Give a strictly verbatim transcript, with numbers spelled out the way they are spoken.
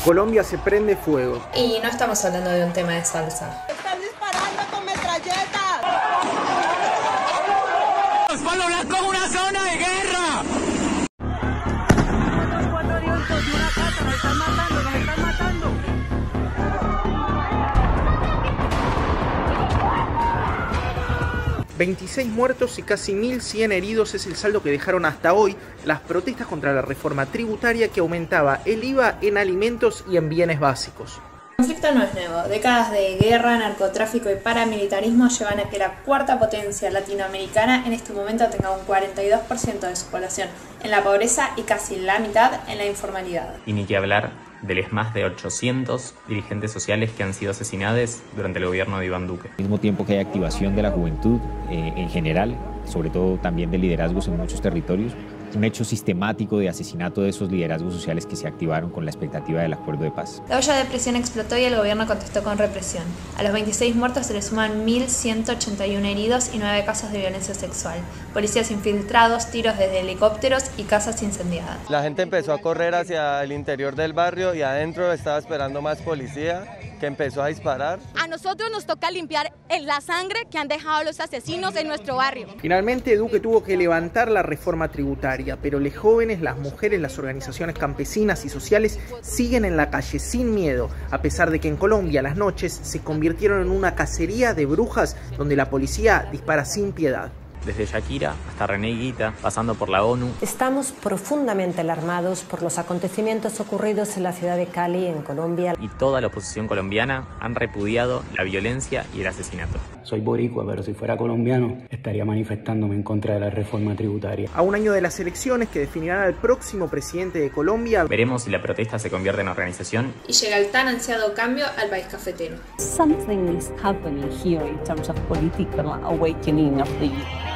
Colombia se prende fuego. Y no estamos hablando de un tema de salsa. ¡Están disparando con metralletas! ¡Palo Blanco es una zona de guerra! ¡Nos están matando, nos están matando! veintiséis muertos y casi mil cien heridos es el saldo que dejaron hasta hoy las protestas contra la reforma tributaria que aumentaba el I V A en alimentos y en bienes básicos. El conflicto no es nuevo. Décadas de guerra, narcotráfico y paramilitarismo llevan a que la cuarta potencia latinoamericana en este momento tenga un cuarenta y dos por ciento de su población en la pobreza y casi la mitad en la informalidad. Y ni que hablar de los más de ochocientos dirigentes sociales que han sido asesinados durante el gobierno de Iván Duque. Al mismo tiempo que hay activación de la juventud eh, en general, sobre todo también de liderazgos en muchos territorios, un hecho sistemático de asesinato de esos liderazgos sociales que se activaron con la expectativa del acuerdo de paz. La olla de presión explotó y el gobierno contestó con represión. A los veintiséis muertos se le suman mil ciento ochenta y uno heridos y nueve casos de violencia sexual. Policías infiltrados, tiros desde helicópteros y casas incendiadas. La gente empezó a correr hacia el interior del barrio y adentro estaba esperando más policía, que empezó a disparar. A nosotros nos toca limpiar la sangre que han dejado los asesinos en nuestro barrio. Finalmente Duque tuvo que levantar la reforma tributaria, pero los jóvenes, las mujeres, las organizaciones campesinas y sociales siguen en la calle sin miedo, a pesar de que en Colombia las noches se convirtieron en una cacería de brujas donde la policía dispara sin piedad. Desde Shakira hasta René Higuita, pasando por la ONU. Estamos profundamente alarmados por los acontecimientos ocurridos en la ciudad de Cali, en Colombia. Y toda la oposición colombiana han repudiado la violencia y el asesinato. Soy boricua, pero si fuera colombiano estaría manifestándome en contra de la reforma tributaria. A un año de las elecciones que definirán al próximo presidente de Colombia, veremos si la protesta se convierte en organización y llega el tan ansiado cambio al país cafetero. Something is happening here in terms of political awakening of the